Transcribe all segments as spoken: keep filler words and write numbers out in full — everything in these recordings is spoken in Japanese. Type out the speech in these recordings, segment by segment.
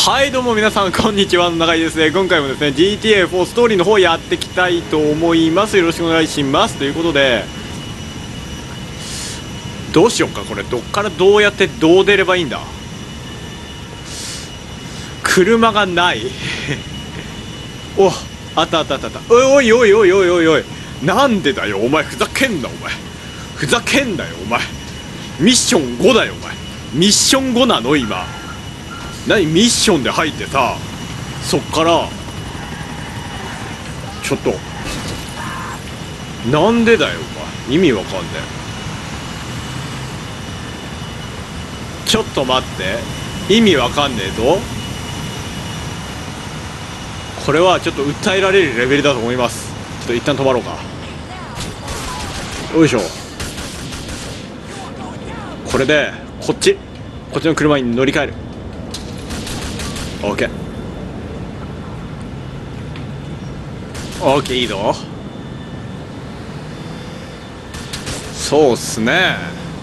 はいどうも皆さんこんにちは、中井ですね。今回もですね ジーティーエーフォー ストーリーの方やっていきたいと思います。よろしくお願いします。ということでどうしようか、これどっからどうやってどう出ればいいんだ。車がないお、あったあったあったあった。おいおいおいおいおいおい、なんでだよお前、ふざけんなお前、ふざけんなよお前。ミッションごだよお前。ミッションごなの今。何ミッションで入ってさ、そっからちょっとなんでだよお前、意味わかんねえ。ちょっと待って、意味わかんねえぞ。これはちょっと訴えられるレベルだと思います。ちょっと一旦止まろうか。よいしょ。これでこっちこっちの車に乗り換える。 OK OK、 いいぞ。そうっすね。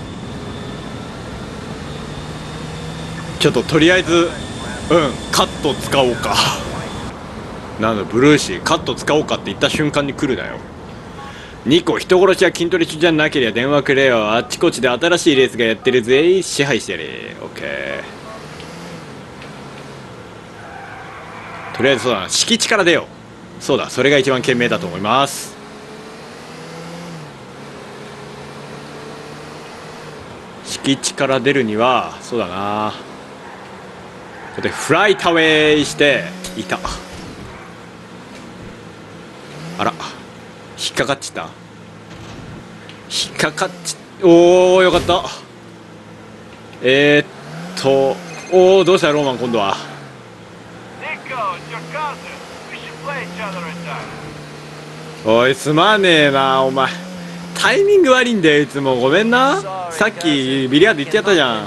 ちょっととりあえずうんカット使おうかなんだブルーシー、カット使おうかって言った瞬間に来るなよ。ニコ、人殺しや筋トレ中じゃなければ電話くれよ。あっちこっちで新しいレースがやってるぜ。支配してやれ。 OK。 とりあえずそうだな、敷地から出よう。そうだ、それが一番賢明だと思います。敷地から出るにはそうだな、ここでフライトウェイしていた。あら、引っかかっちった。引っかかっちおお、よかった。えー、っとおお、どうしたローマン今度は。おい、すまねえなお前、タイミング悪いんだよいつも。ごめんな、さっきビリヤード言ってやったじゃん。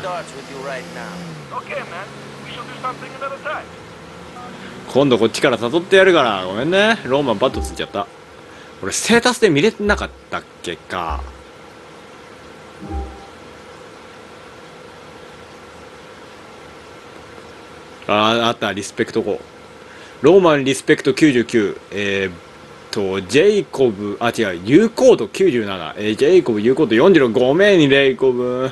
今度こっちから誘ってやるから。ごめんね、ローマンバットついちゃった。俺ステータスで見れてなかったっけか。ああ、あった、リスペクトご。ローマンリスペクトきゅうじゅうきゅう、えー、っとジェイコブ、あ違う、ユーコードきゅうじゅうなな、えー、ジェイコブユーコードよんじゅうろく、ごめんにレイコブ。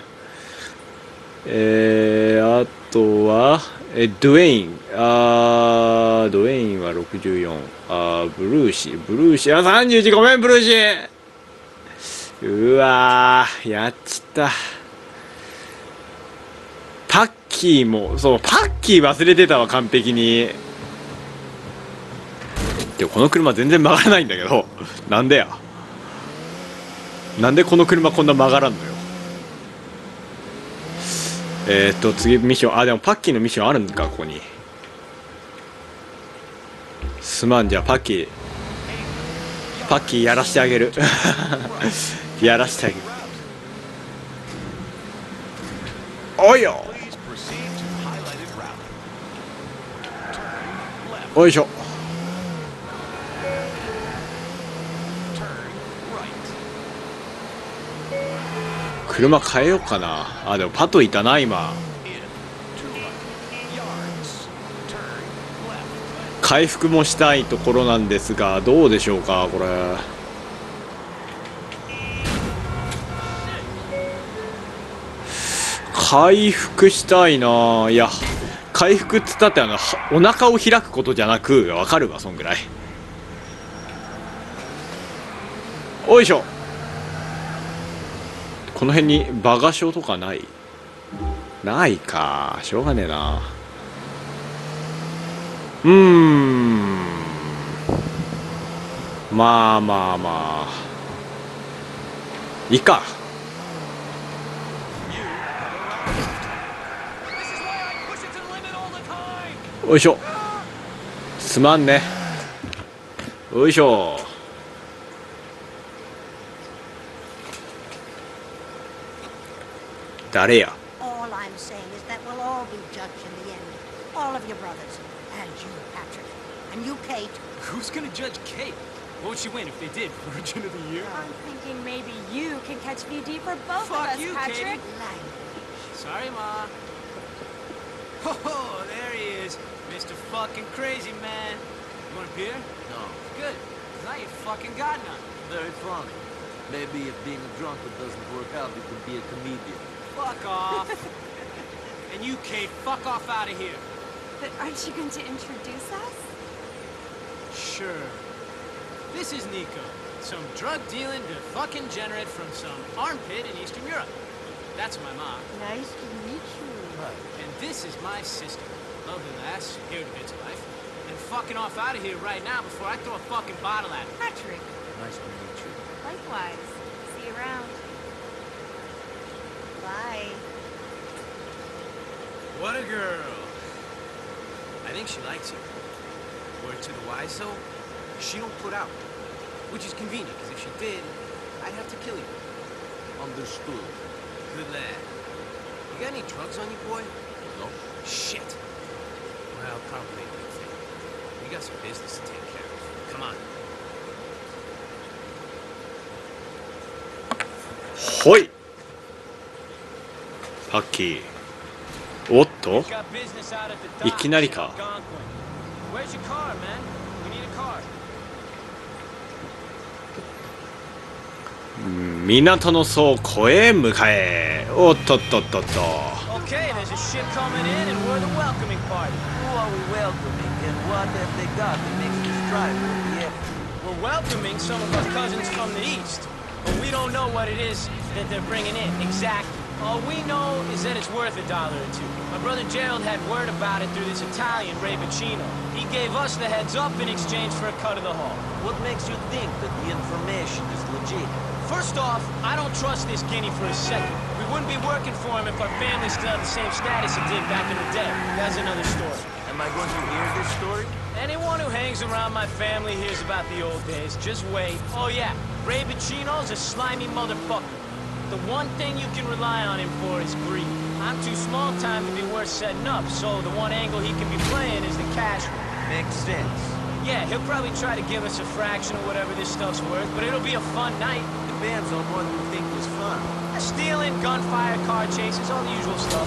えー、あとはえドゥエイン、あードゥエインはろくじゅうよん、あーブルーシーブルーシーあさんじゅういち、ごめんブルーシー。うわーやっちった。パッキーもそう、パッキー忘れてたわ完璧に。でもこの車全然曲がらないんだけどなんでや、なんでこの車こんな曲がらんのよ。えー、っと次ミッション、あでもパッキーのミッションあるんかここに。すまん、じゃあパッキーパッキーやらしてあげるやらしてあげる。おいよ、おいしょ。車変えようかな。あでもパトいたな今。回復もしたいところなんですがどうでしょうかこれ。回復したいな。いや回復っつったってあのお腹を開くことじゃなく、わかるわそんぐらい。おいしょ。この辺に馬鹿賞とかないないか、しょうがねえな。うーんまあまあまあいいか。おいしょ、すまんね。おいしょ。誰や。 All I'm saying is that we'll all be judged in the end. All of your brothers. And you, Patrick. And you, Kate. Who's gonna judge Kate? What would she win if they did? Virgin of the Year? I'm thinking maybe you can catch V D for both Fuck of us, you, Patrick. Katie. Sorry, Ma. Oh, there he is. fucking crazy, man. You want a beer? No. Good. 'Cause I ain't fucking got none. Very funny. Maybe if being a drunkard doesn't work out, you can be a comedian. Fuck off. And you, Kate, fuck off out of here. But aren't you going to introduce us? Sure. This is Nico, some drug-dealing fucking degenerate from some armpit in Eastern Europe. That's my mom. Nice to meet you. And this is my sister. Lovely lass, here to bits of life. And fucking off out of here right now before I throw a fucking bottle at her. Patrick. Nice to meet you. Likewise. See you around. Bye. What a girl. I think she likes you. Word to the wise, though, she don't put out. Which is convenient, because if she did, I'd have to kill you. Understood. Good lad. You got any drugs on you, boy? No? Shit. Well, probably a good thing. We got some business to take care of. Come on. ほい。パッキー。おっと Got business out at the いきなりか。 Where's your car, man? We need a car. 港の倉庫へ向かえ。おっとっとっとっと。 Okay, there's a ship coming in and we're the welcoming party. Who are we welcoming and what have they got that makes this drive worth the effort? We're welcoming some of our cousins from the east, but we don't know what it is that they're bringing in exactly. All we know is that it's worth a dollar or two. My brother Gerald had word about it through this Italian, Ray Bacino. He gave us the heads up in exchange for a cut of the haul. What makes you think that the information is legit? First off, I don't trust this guinea for a second. We wouldn't be working for him if our family still had the same status it did back in the day. That's another story. Am I going to hear this story? Anyone who hangs around my family hears about the old days. Just wait. Oh yeah, Ray Bacino's a slimy motherfucker. The one thing you can rely on him for is greed. I'm too small time to be worth setting up, so the one angle he can be playing is the cash one. Makes sense. Yeah, he'll probably try to give us a fraction of whatever this stuff's worth, but it'll be a fun night. Depends on what you think is fun. Stealing, gunfire, car chases, all the usual stuff.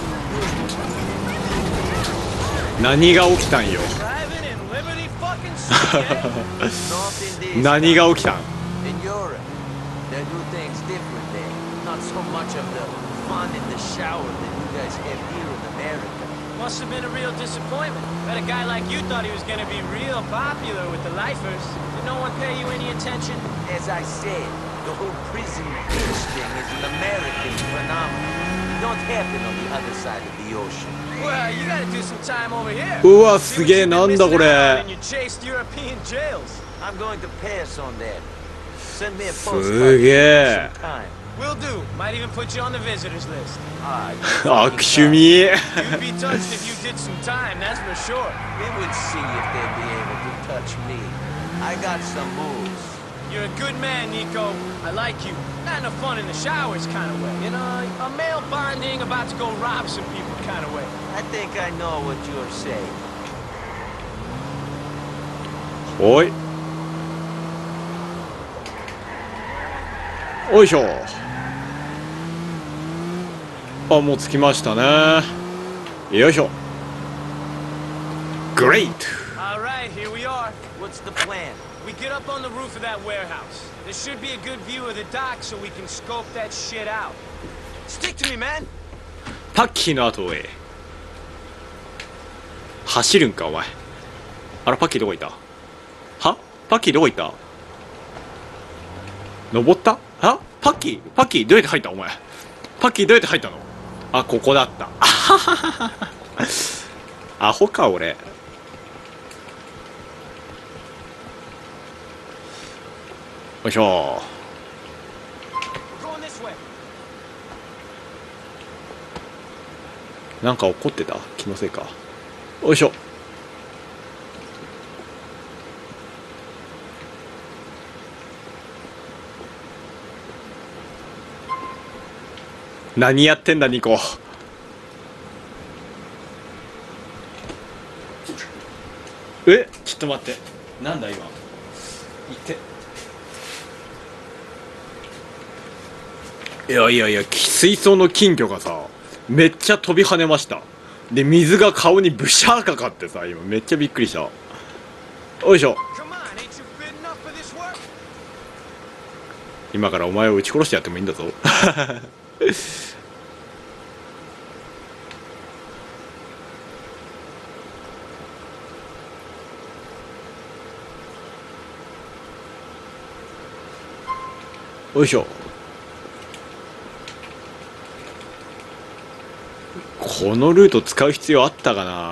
何が起きたんよ。 Driving in Liberty fucking City, eh? Not in this 何が起きたん In Europe, they do things different there. Not so much of the fun in the shower that you guys have here in America. Must have been a real disappointment. Bet a guy like you thought he was gonna be real popular with the lifers. Did no one pay you any attention? As I said, the whole prison bitch thing is an American phenomenon. It don't happen on the other side of the ocean. Well, you gotta do some time over here. うわ、 See す what げえ、 you've been なんだこ missing out れ on in your chased European jails. I'm going to pass on that. Send me a す postcard げえ sometime. Will do. Might even put you on the visitors list. Ah, 悪趣味 You'd be touched if you did some time, that's for sure. we would see if they'd be able to touch me. I got some moves. You're a good man, Nico. I like you. Not in a fun in the showers kind of way. You know, a male bonding, about to go rob some people kind of way. I think I know what you're saying. おいおいしょ。あ、もう着きましたね。よいしょ。Great! All right, here we are. What's the plan? We get up on the roof of that warehouse. There should be a good view of the dock so we can scope that shit out. Stick to me, man. パッキーの後へ走るんかお前。あら、パッキーどこ行った？は？パッキーどこ行った？登った？は？パッキーパッキーどうやって入ったお前。パッキーどうやって入ったの？あ、ここだった。アホか俺。よいしょ。 We're going this way. なんか怒ってた？気のせいか。よいしょ。何やってんだニコ。え、ちょっと待って。なんだ今。言って。いやいやいや、水槽の金魚がさ、めっちゃ飛び跳ねました。 で水が顔にブシャーかかってさ、今めっちゃびっくりした。よいしょ。今からお前を撃ち殺してやってもいいんだぞ。よいしょ。このルート使う必要あったかな。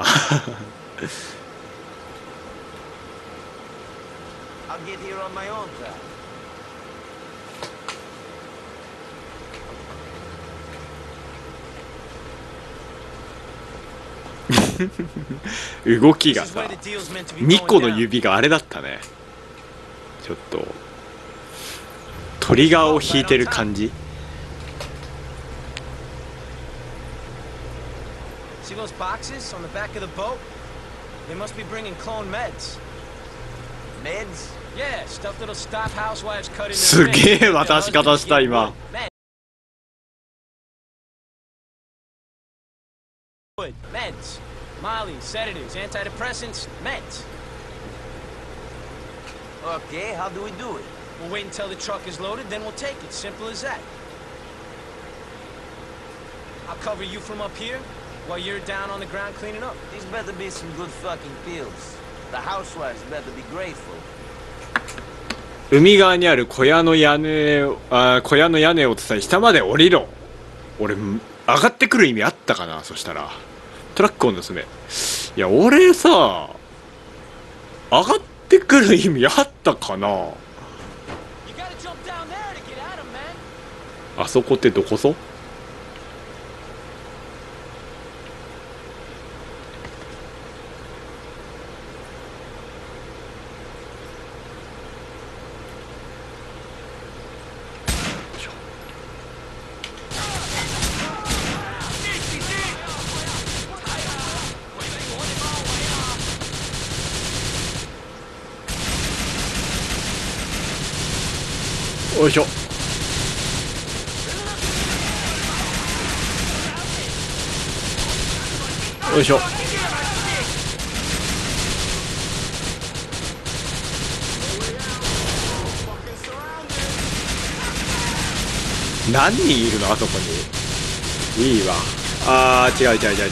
動きがさ、にこの指があれだったね。ちょっとトリガーを引いてる感じ。 See those boxes on the back of the boat? They must be bringing clone meds. Meds? Yeah, stuff that'll stop housewives cutting their すげえ渡し方した今。 Meds. Molly, sedatives, antidepressants, meds. Okay, how do we do it? We'll wait until the truck is loaded, then we'll take it. Simple as that. I'll cover you from up here while you're down on the ground cleaning up. These better be some good fucking pills. The housewives better be grateful. 海側にある小屋の屋根を、あ、小屋の屋根を伝え下まで降りろ。俺上がってくる意味あったかな。そしたらトラックを盗め。いや俺さ、上がってくる意味あったかな。あそこってどこそ？よいしょ。よいしょ。何人いるのあそこに。いいわ。あー違う違う違う違う違う。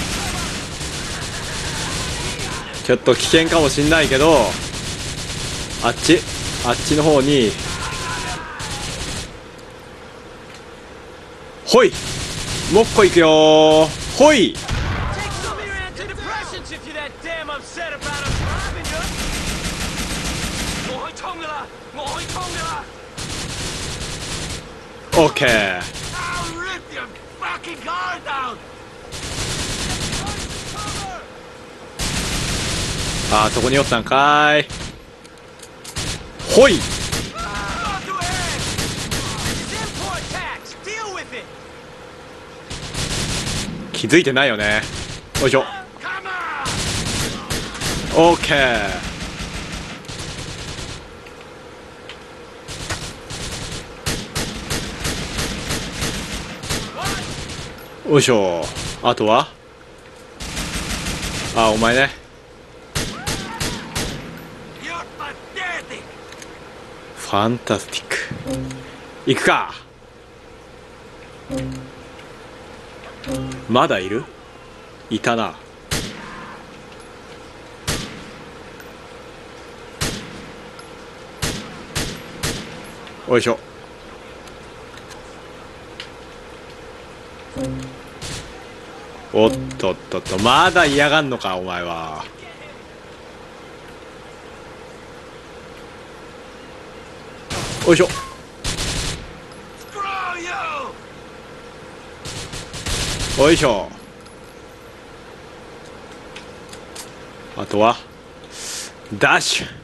ちょっと危険かもしんないけど、あっちあっちの方にほい、もう一個行くよー。ほい。オッケー。あーそこにおったんかーい。ほい。気づいてないよね。よいしょ。オッケー。よいしょ。あとはあ、お前ね。ファンタスティック。行くか。まだいる？いたな。よいしょ。おっとっとっと、まだ嫌がんのかお前は。よいしょ。よいしょ。あとはダッシュ。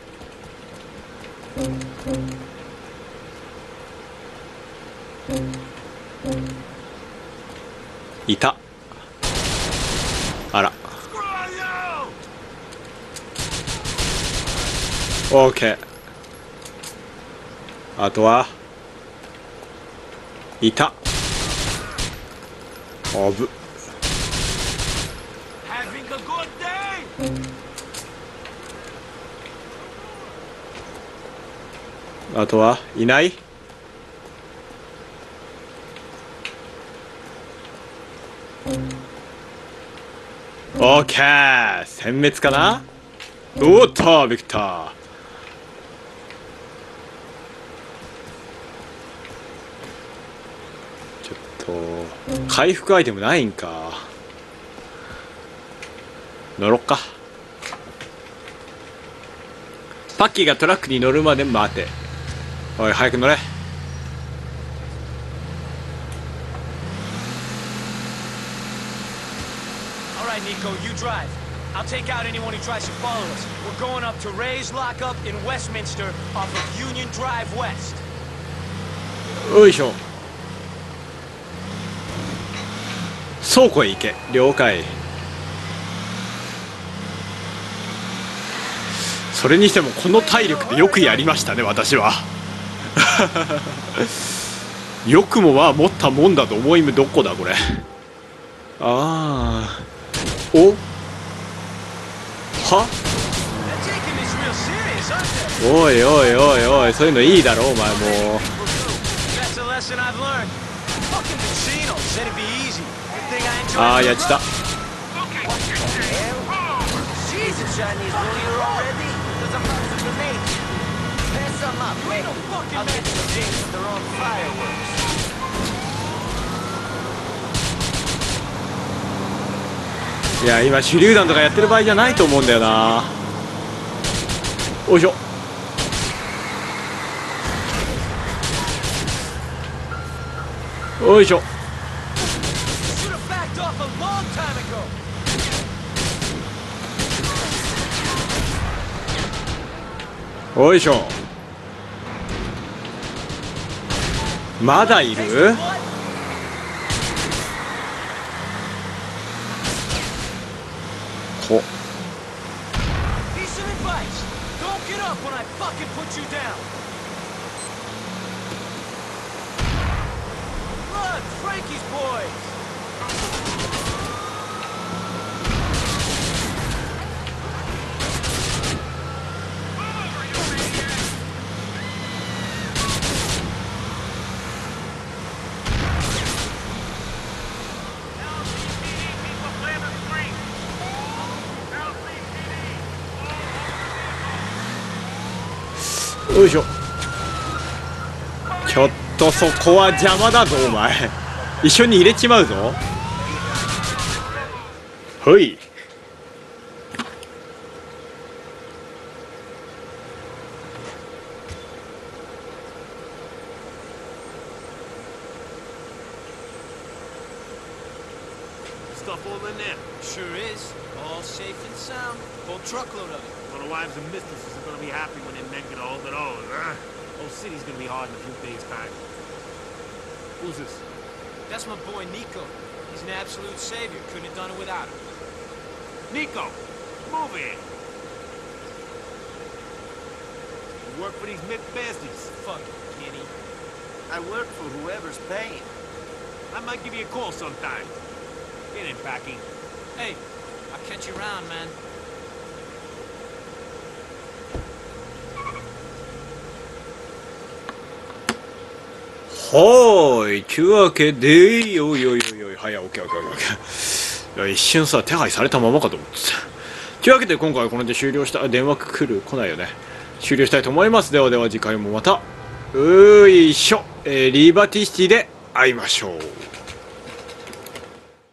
いた。あら。オーケー。あとはいた。あぶ。 あとはいない？オッケー、殲滅かな。おっとビクター、ちょっと回復アイテムないんか。乗ろっか。パッキーがトラックに乗るまで待て。おい早く乗れ。 Alright, Nico, you drive. I'll take out anyone who tries to follow us. We're going up to Ray's lockup in Westminster off of Union Drive West. よいしょ。倉庫へ行け。了解。それにしてもこの体力でよくやりましたね、私は。よくもまあ持ったもんだと思いむ。どこだこれ。ああ、おは、おいおいおいおい、そういうのいいだろお前もう。ああ、やっちゃった。いや今手榴弾とかやってる場合じゃないと思うんだよな。おいしょ。おいしょ。おいしょ。まだいる？ほ。よいしょ。ちょっとそこは邪魔だぞお前。一緒に入れちまうぞ。ほい。 Stuff all in there. Sure is. All safe and sound. Full truckload of it. Well, the wives and mistresses are gonna be happy when their men get a hold of those, huh? Old city's gonna be hard in a few days' time. Who's this? That's my boy Nico. He's an absolute savior. Couldn't have done it without him. Nico! Move in! You work for these Mick bastards. Fuck it, Kenny. I work for whoever's paying. I might give you a call sometime. Get in, Packy. Hey, I'll catch you around, man. はーい、というわけで、よいよいよいよい、はい、オッケーオッケーオッケー。いや、一瞬さ、手配されたままかと思ってた。というわけで、今回はこれで終了した。電話来る来ないよね。終了したいと思います。ではでは、次回もまた、うーいしょ、えー、リバティシティで会いましょう。